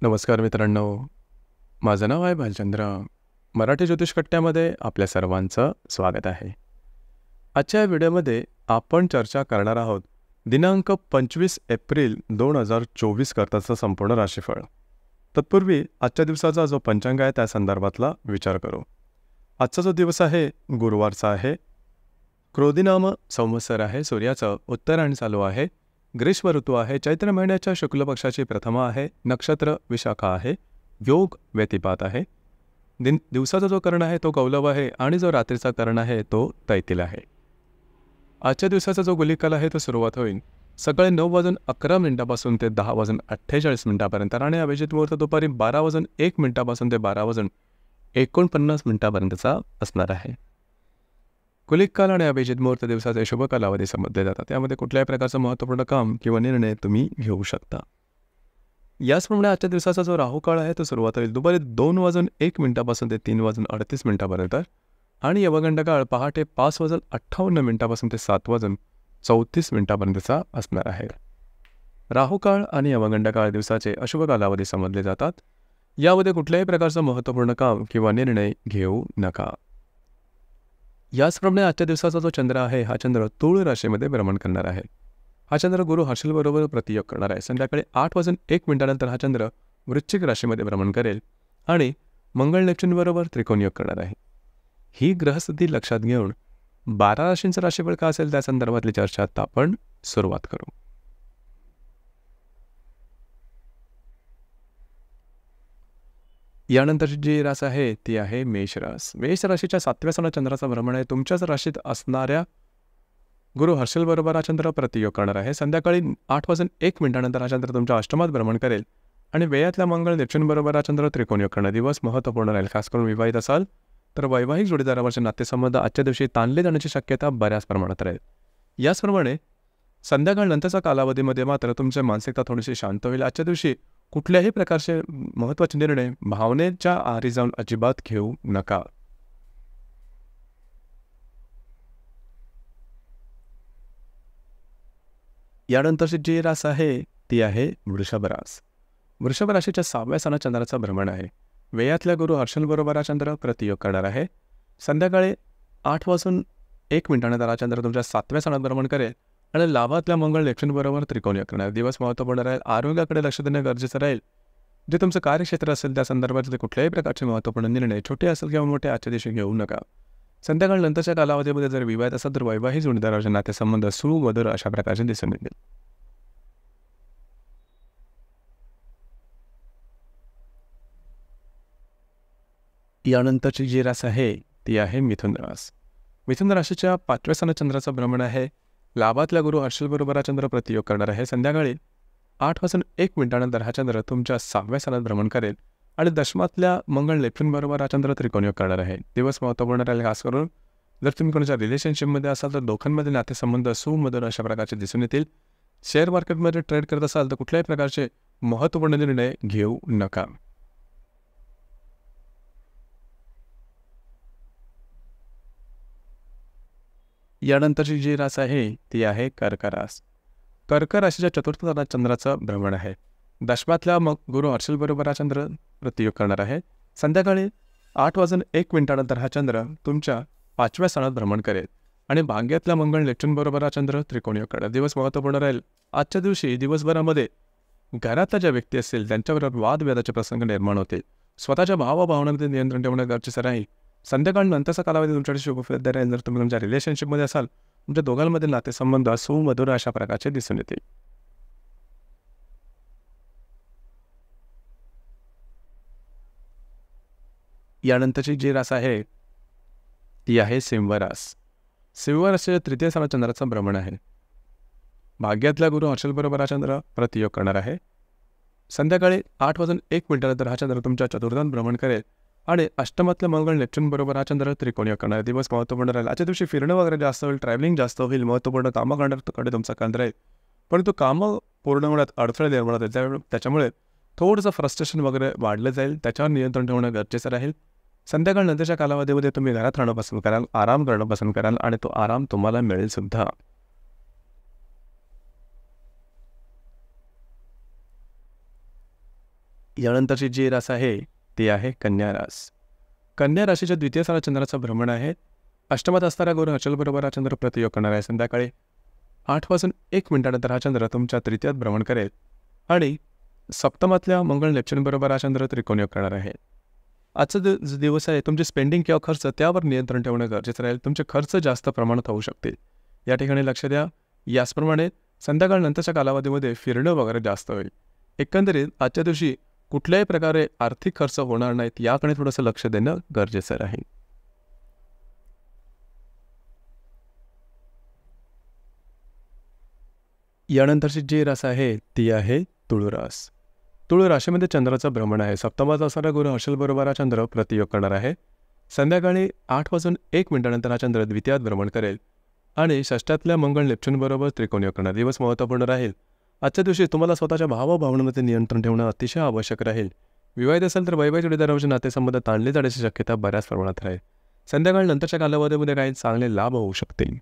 नमस्कार मित्रांनो, माझं नाव आहे भालचंद्र. मराठी ज्योतिष कट्ट्यामध्ये आपल्या सर्वांचं स्वागत आहे. आजच्या व्हिडिओमध्ये आपण चर्चा करणार आहोत दिनांक 25 एप्रिल 2024 करताचं संपूर्ण राशीफळ. तत्पूर्वी आजच्या दिवसाचा जो पंचांग आहे त्या संदर्भातला विचार करू. आजचा जो दिवस आहे गुरुवारचा आहे. क्रोधिनाम संवत्सर आहे. सूर्याचं उत्तरायण चालू आहे. ग्रीष्म ऋतू आहे. चैत्र महिन्याच्या शुक्ल पक्षाची प्रथमा आहे. नक्षत्र विशाखा आहे. योग व्यतिपात आहे. दिवसाचा जो कर्ण आहे तो कौलव आहे आणि जो रात्रीचा कर्ण आहे तो तैतील आहे. आजच्या दिवसाचा जो गुलिकाल आहे तो सुरुवात होईल सकाळी 9:11 ते 10:48 आणि अभिजित मुहूर्त दुपारी 12:01 ते 12:49 असणार आहे. कुलिक काल आणि अभिजित मुहूर्त दिवसाचे शुभ कालावधी समजले जातात. त्यामध्ये कुठल्याही प्रकारचं महत्त्वपूर्ण काम किंवा निर्णय तुम्ही घेऊ शकता. याचप्रमाणे आजच्या दिवसाचा जो राहुकाळ आहे तो सुरुवात होईल दुपारी 2:01 ते 3:38 आणि यमगंड काळ पहाटे 5:58 ते 7:34 असणार आहे. राहुकाळ आणि यमगंड काळ दिवसाचे अशुभ कालावधी समजले जातात. यामध्ये कुठल्याही प्रकारचं महत्त्वपूर्ण काम किंवा निर्णय घेऊ नका. याचप्रमाणे आजच्या दिवसाचा जो चंद्र आहे हा चंद्र तुळ राशीमध्ये भ्रमण करणार आहे. हा चंद्र गुरु हर्षल बरोबर प्रतियोग करणार आहे. संध्याकाळी 8:01 हा चंद्र वृश्चिक राशीमध्ये भ्रमण करेल आणि मंगळ नेपच्यून बरोबर त्रिकोणयोग करणार आहे. ही ग्रहस्थिती लक्षात घेऊन 12 राशींचं राशीफळ का असेल त्या संदर्भातली चर्चा आता आपण सुरुवात करू. यानंतरची जी रास आहे ती आहे मेष रास. मेष राशीच्या 7व्या सणात चंद्राचा भ्रमण आहे. तुमच्याच राशीत असणाऱ्या गुरु हर्षल बरोबर हा चंद्र प्रतियोग करणार आहे. संध्याकाळी 8:01 हा चंद्र तुमच्या अष्टमात भ्रमण करेल आणि व्ययातल्या मंगळ नेपच्यून बरोबर हा चंद्र त्रिकोणयोग करणार. दिवस महत्त्वपूर्ण राहील. खास करून विवाहित असाल तर वैवाहिक जोडीदारावरचे नातेसंबंध आजच्या दिवशी ताणले जाण्याची शक्यता बऱ्याच प्रमाणात राहील. याचप्रमाणे संध्याकाळ नंतरच्या कालावधीमध्ये मात्र तुमची मानसिकता थोडीशी शांत होईल. आजच्या दिवशी कुठल्याही प्रकारचे महत्त्वाचे निर्णय भावनेच्या आहारी जाऊन अजिबात घेऊ नका. यानंतरची जी रास आहे ती आहे वृषभ रास. वृषभ राशीच्या 6व्या सणात चंद्राचा भ्रमण आहे. व्ययातल्या गुरु हर्षल बरोबर हा चंद्र प्रतियोग करणार आहे. संध्याकाळी 8:01 हा चंद्र तुमच्या 7व्या सणात भ्रमण करेल आणि लाभातल्या मंगळ नेपच्यून बरोबर त्रिकोणयोग करणार. दिवस महत्त्वपूर्ण राहील. आरोग्याकडे लक्ष देणं गरजेचं राहील. जे तुमचं कार्यक्षेत्र असेल त्या संदर्भातले कुठल्याही प्रकारचे महत्त्वपूर्ण निर्णय छोटे असेल किंवा मोठे आजच्या दिवशी घेऊ नका. संध्याकाळ नंतरच्या कालावधीमध्ये जर विवाहित असेल तर वैवाहिक जोडीदाराचे नातेसंबंध सुमधुर अशा प्रकारचे दिसून येतील. यानंतरची जी रास आहे ती आहे मिथुन रास. मिथुन राशीच्या 5व्या सणात चंद्राचं भ्रमण आहे. लाभातल्या गुरु हर्षल बरोबर हा चंद्र प्रतियोग करणार आहे. संध्याकाळी 8:01 हा चंद्र तुमच्या 6व्या सणात भ्रमण करेल आणि दशमातल्या मंगळ नेपच्यून बरोबर हा चंद्र त्रिकोणयोग करणार आहे. दिवस महत्त्वपूर्ण राहील. खास करून जर तुम्ही कोणाच्या रिलेशनशिपमध्ये असाल तर दोघांमध्ये नातेसंबंध सुमधुर अशा प्रकारचे दिसून येतील. शेअर मार्केटमध्ये ट्रेड करत असाल तर कुठल्याही प्रकारचे महत्त्वपूर्ण निर्णय घेऊ नका. यानंतरची जी रास आहे ती आहे कर्क रास. कर्क राशीच्या 4थ्या सणात चंद्राचं भ्रमण आहे. दशमातल्या गुरु हर्षल बरोबर हा चंद्र प्रतियोग करणार आहे. संध्याकाळी 8:01 हा चंद्र तुमच्या 5व्या सणात भ्रमण करेल आणि भाग्यातल्या मंगळ नेपच्यून बरोबर हा चंद्र त्रिकोणयोग करणार. दिवस महत्त्वपूर्ण राहील. आजच्या दिवशी दिवसभरामध्ये घरातल्या ज्या व्यक्ती असतील त्यांच्याबरोबर वादविवादाचे प्रसंग निर्माण होतील. स्वतःच्या भावभावनांमध्ये नियंत्रण ठेवणं गरजेचं राहील. संध्याकाळ नंतरचा कालावधी तुमच्याकडे शुभफलदायी राहील. जर तुम्ही तुमच्या रिलेशनशिपमध्ये असाल तुमच्या दोघांमधील नातेसंबंध सुमधुर अशा प्रकारचे दिसून येतील. यानंतरची जी रास आहे ती आहे सिंह रास. सिंह राशीच्या 3य सणात चंद्राचं भ्रमण आहे. भाग्यातल्या गुरु हर्षल बरोबर हा चंद्र प्रतियोग करणार आहे. संध्याकाळी 8:01 हा चंद्र तुमच्या 4थात भ्रमण करेल आणि अष्टमातल्या मंगळ नेपच्यून बरोबर हा चंद्र त्रिकोणयोग करणार. दिवस महत्त्वपूर्ण राहील. आजच्या दिवशी फिरणं वगैरे जास्त होईल. ट्रॅव्हलिंग जास्त होईल. महत्त्वपूर्ण कामं करण्याकडे तुमचा कल राहील. परंतु कामं पूर्ण होण्यात अडथळे निर्माण होतील. त्याच्यामुळे थोडंसं फ्रस्ट्रेशन वगैरे वाढलं जाईल. त्याच्यावर नियंत्रण ठेवणं गरजेचं राहील. संध्याकाळ नंतरच्या कालावधीमध्ये तुम्ही घरात राहणं पसंत कराल. आराम करणं पसंत कराल आणि तो आराम तुम्हाला मिळेल सुद्धा. यानंतरची जी रास आहे ती आहे कन्या रास. कन्या राशीच्या द्वितीय स्थानात चंद्राचं भ्रमण आहे. अष्टमात असणारा गुरु हर्षलबरोबर हा चंद्र प्रतियोग करणार आहे. संध्याकाळी 8:01 हा चंद्र तुमच्या तृतीयात भ्रमण करेल आणि सप्तमातल्या मंगळ नेपच्यूनबरोबर हा चंद्र त्रिकोणयोग करणार आहे. आजचा जो दिवस आहे तुमचे स्पेंडिंग किंवा खर्च त्यावर नियंत्रण ठेवणं गरजेचं राहील. तुमचे खर्च जास्त प्रमाणात होऊ शकतील, या ठिकाणी लक्ष द्या. याचप्रमाणे संध्याकाळनंतरच्या कालावधीमध्ये फिरणं वगैरे जास्त होईल. एकंदरीत आजच्या दिवशी कुठल्याही प्रकारे आर्थिक खर्च होणार नाहीत, याकडे थोडंसं लक्ष देणं गरजेचं राहील. यानंतरची जी रास आहे ती आहे तुळ रास. तुळ राशीमध्ये चंद्राचं भ्रमण आहे. सप्तमात असणारा गुरु हर्षलबरोबर हा चंद्र प्रतियोग करणार आहे. संध्याकाळी 8:01 हा चंद्र द्वितीयात भ्रमण करेल आणि षष्ठातल्या मंगळ नेपच्यूनबरोबर त्रिकोणयोग करणार. दिवस महत्त्वपूर्ण राहील. आजच्या दिवशी तुम्हाला स्वतःच्या भावभावनांमध्ये नियंत्रण ठेवणं अतिशय आवश्यक राहील. विवाहित असेल तर वैवाहिक जोडीदाराचे नातेसंबंध ताणले जाण्याची शक्यता बऱ्याच प्रमाणात राहील. संध्याकाळनंतरच्या कालावधीमध्ये काही चांगले लाभ होऊ शकतील.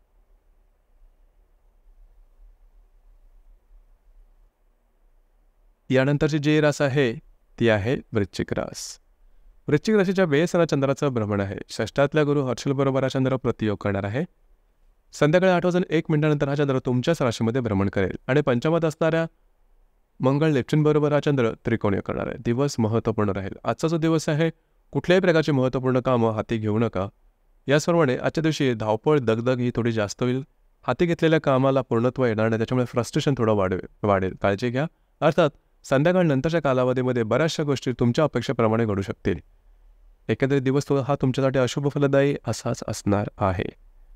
यानंतरची जी रास आहे ती आहे वृश्चिक रास. वृश्चिक राशीच्या वेळेसना चंद्राचं भ्रमण आहे. षष्ठातल्या गुरु हर्षलबरोबर हा चंद्र प्रतियोग करणार आहे. संध्याकाळी 8:01 हा चंद्र तुमच्याच राशीमध्ये भ्रमण करेल आणि पंचमात असणाऱ्या मंगळ नेपच्यूनबरोबर हा चंद्र त्रिकोणीय करणार आहे. दिवस महत्त्वपूर्ण राहील. आजचा जो दिवस आहे कुठल्याही प्रकारची महत्त्वपूर्ण कामं हाती घेऊ नका. याचप्रमाणे आजच्या दिवशी धावपळ दगदग ही थोडी जास्त होईल. हाती घेतलेल्या कामाला पूर्णत्व येणार नाही, त्याच्यामुळे फ्रस्ट्रेशन थोडं वाढेल. काळजी घ्या. अर्थात संध्याकाळनंतरच्या कालावधीमध्ये बऱ्याचशा गोष्टी तुमच्या अपेक्षेप्रमाणे घडू शकतील. एकंदरीत दिवस हा तुमच्यासाठी अशुभ फलदायी असाच असणार आहे.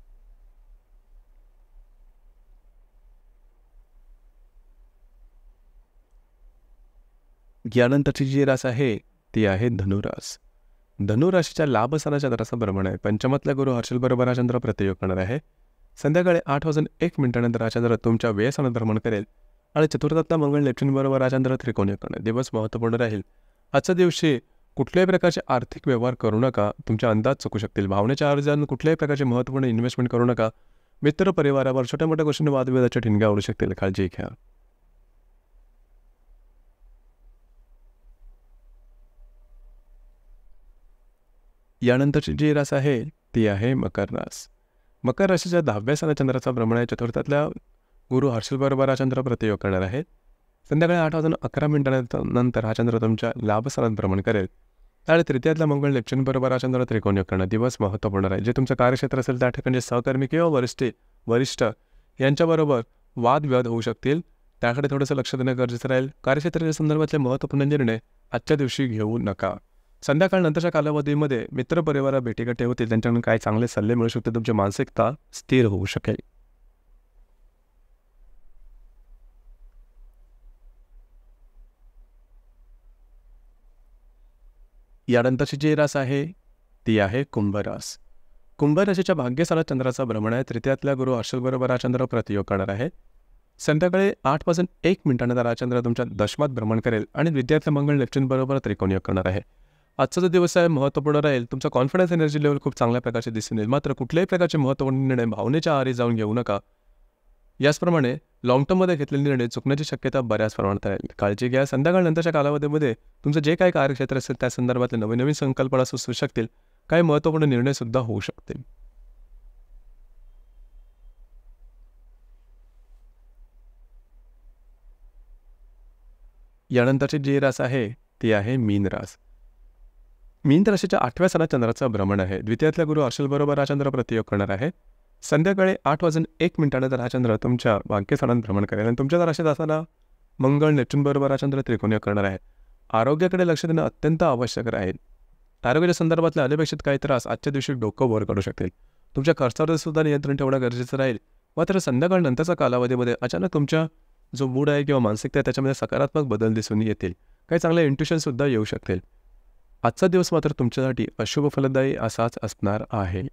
यानंतरची जी रास आहे ती आहे धनुरास. धनुराशीच्या लाभस्थानाच्या चंद्राचं भ्रमण आहे. पंचमातल्या गुरु हर्षलबरोबर हा चंद्र प्रतियोग करणार आहे. संध्याकाळी 8:01 हा चंद्र तुमच्या व्ययस्थानात भ्रमण करेल आणि चतुर्थातला मंगळ नेपच्यूनबरोबर हा चंद्र त्रिकोणीय करणार. दिवस महत्त्वपूर्ण राहील. आजच्या दिवशी कुठल्याही प्रकारचे आर्थिक व्यवहार करू नका. तुमचे अंदाज चुकू शकतील. भावनेच्या अर्जाने कुठल्याही प्रकारचे महत्त्वपूर्ण इन्व्हेस्टमेंट करू नका. मित्र परिवारावर छोट्या मोठ्या गोष्टींनी वादविवादाच्या ठिणग्या उडू शकतील. काळजी घ्या. यानंतरची जी रास आहे ती आहे मकर रास. मकर राशीच्या 10व्या स्थानात चंद्राचा भ्रमण आहे. चतुर्थातल्या गुरु हर्षलबरोबर हा चंद्र प्रतियोग करणार आहे. संध्याकाळी 8:11 नंतर हा चंद्र तुमच्या लाभस्थानात भ्रमण करेल आणि तृतीयातल्या मंगळ नेपच्यूनबरोबर हा चंद्र त्रिकोणयोग करणार. दिवस महत्त्वपूर्ण आहे. जे तुमचं कार्यक्षेत्र असेल त्या ठिकाणी सहकर्मी किंवा वरिष्ठ यांच्याबरोबर वादविवाद होऊ शकतील. त्याकडे थोडंसं लक्ष देणं गरजेचं राहील. कार्यक्षेत्राच्या संदर्भातले महत्त्वपूर्ण निर्णय आजच्या दिवशी घेऊ नका. संध्याकाळनंतरच्या कालावधीमध्ये मित्रपरिवार भेटीगाठी होतील. त्यांच्याकडून काही चांगले सल्ले मिळू शकते. तुमची मानसिकता स्थिर होऊ शकेल. यानंतरची जी रास आहे ती आहे कुंभ रास. कुंभ राशीच्या भाग्यस्थानात चंद्राचा भ्रमण आहे. तृतीयातल्या गुरु हर्षलबरोबर हा चंद्र प्रतियोग करणार आहे. संध्याकाळी 8:01 हा चंद्र तुमच्या दशमात भ्रमण करेल आणि द्वितीयातल्या मंगळ नेपच्यूनबरोबर त्रिकोणयोग करणार आहे. आजचा जो दिवस आहे महत्त्वपूर्ण राहील. तुमचा कॉन्फिडन्स एनर्जी लेवल खूप चांगल्या प्रकारचे दिसून येईल. मात्र कुठल्याही प्रकारचे महत्त्वपूर्ण निर्णय भावनेच्या आहारी जाऊन घेऊ नका. याचप्रमाणे लॉंग टर्ममध्ये घेतलेले निर्णय चुकण्याची शक्यता बऱ्याच प्रमाणात राहील. काळजी घ्या. संध्याकाळनंतरच्या कालावधीमध्ये तुमचं जे काही कार्यक्षेत्र असेल त्या संदर्भातले नवीन संकल्पना सुचू शकतील. काही महत्त्वपूर्ण निर्णयसुद्धा होऊ शकतील. यानंतरची जी रास आहे ती आहे मीन रास. मीन राशीच्या 8व्या स्थानात चंद्राचं भ्रमण आहे. द्वितीयातल्या गुरु हर्षलबरोबर हा चंद्र प्रतियोग करणार आहे. संध्याकाळी 8:01 हा चंद्र तुमच्या भाग्यस्थानात भ्रमण करेल आणि तुमच्या राशीत असताना मंगळ नेपच्यूनबरोबर हा चंद्र त्रिकोणीय करणार आहे. आरोग्याकडे लक्ष देणं अत्यंत आवश्यक राहील. आरोग्याच्या संदर्भातले अनपेक्षित काही त्रास आजच्या दिवशी डोकं वर काढू शकतील. तुमच्या खर्चावर सुद्धा नियंत्रण ठेवणं गरजेचं राहील. मात्र संध्याकाळनंतरच्या कालावधीमध्ये अचानक तुमच्या जो मूड आहे किंवा मानसिकता आहे त्याच्यामध्ये सकारात्मक बदल दिसून येतील. काही चांगले इंट्युशनसुद्धा येऊ शकतील. आजचा दिवस मात्र तुमच्यासाठी अशुभ फलदायी असाच असणार आहे.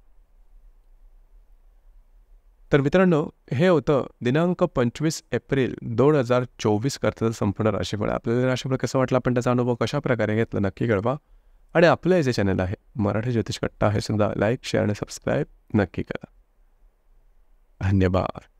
तर मित्रांनो, हे होतं दिनांक 25 एप्रिल 2024 करता संपूर्ण राशीफळ. आपल्याला राशीफळ कसं वाटलं, आपण त्याचा अनुभव कशा प्रकारे घेतला नक्की कळवा. आणि आपलं जे चॅनल आहे मराठी ज्योतिष कट्टा हे सुद्धा लाईक, शेअर आणि सबस्क्राईब नक्की करा. धन्यवाद.